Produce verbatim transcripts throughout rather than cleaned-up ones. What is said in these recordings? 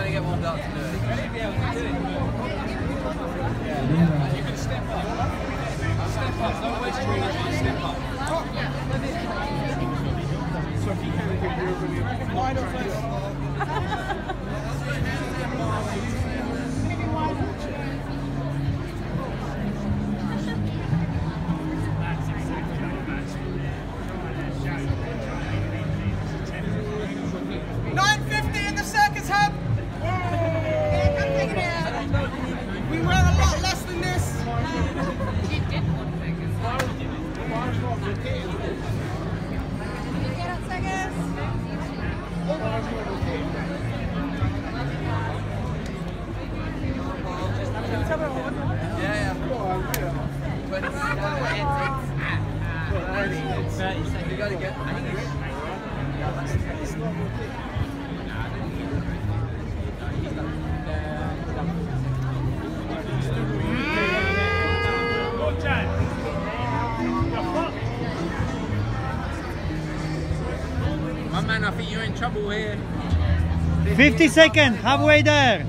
only get warmed up to do it. You can step up. Step up. Don't waste your energy. Step up. So if you can get your line of nine fifty in the circus hub. Yeah, come take it out. We wear a lot less than this. You did one thing. Get up, circus. Yeah, yeah. You gotta get. My man, I think you're in trouble here. fifty seconds, halfway there.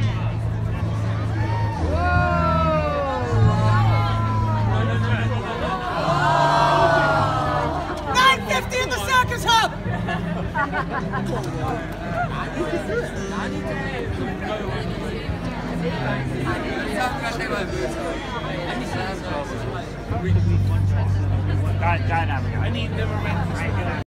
nine fifty in the circus hub. Dynamic. I need never